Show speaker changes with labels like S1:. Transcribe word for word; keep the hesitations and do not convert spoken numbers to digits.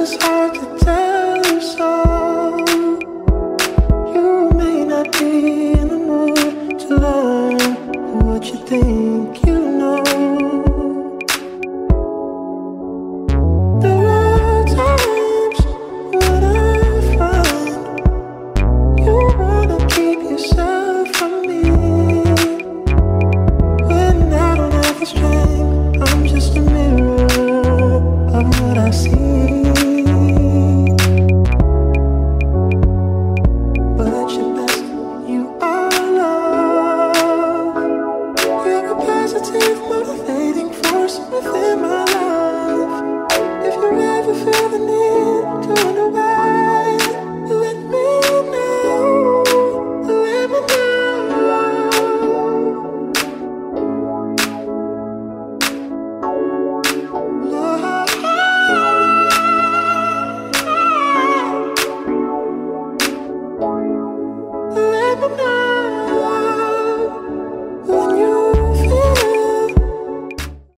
S1: it's hard to tell you so. You may not be in the mood to learn what you think you know. There are times when I find you wanna keep yourself from me. When I don't have the strength, I'm just a mirror of what I see. But at your best, you are love. You're a positive, motivating force within my life. If you ever feel the need to wonder why, let me know. Let me know. Let me know.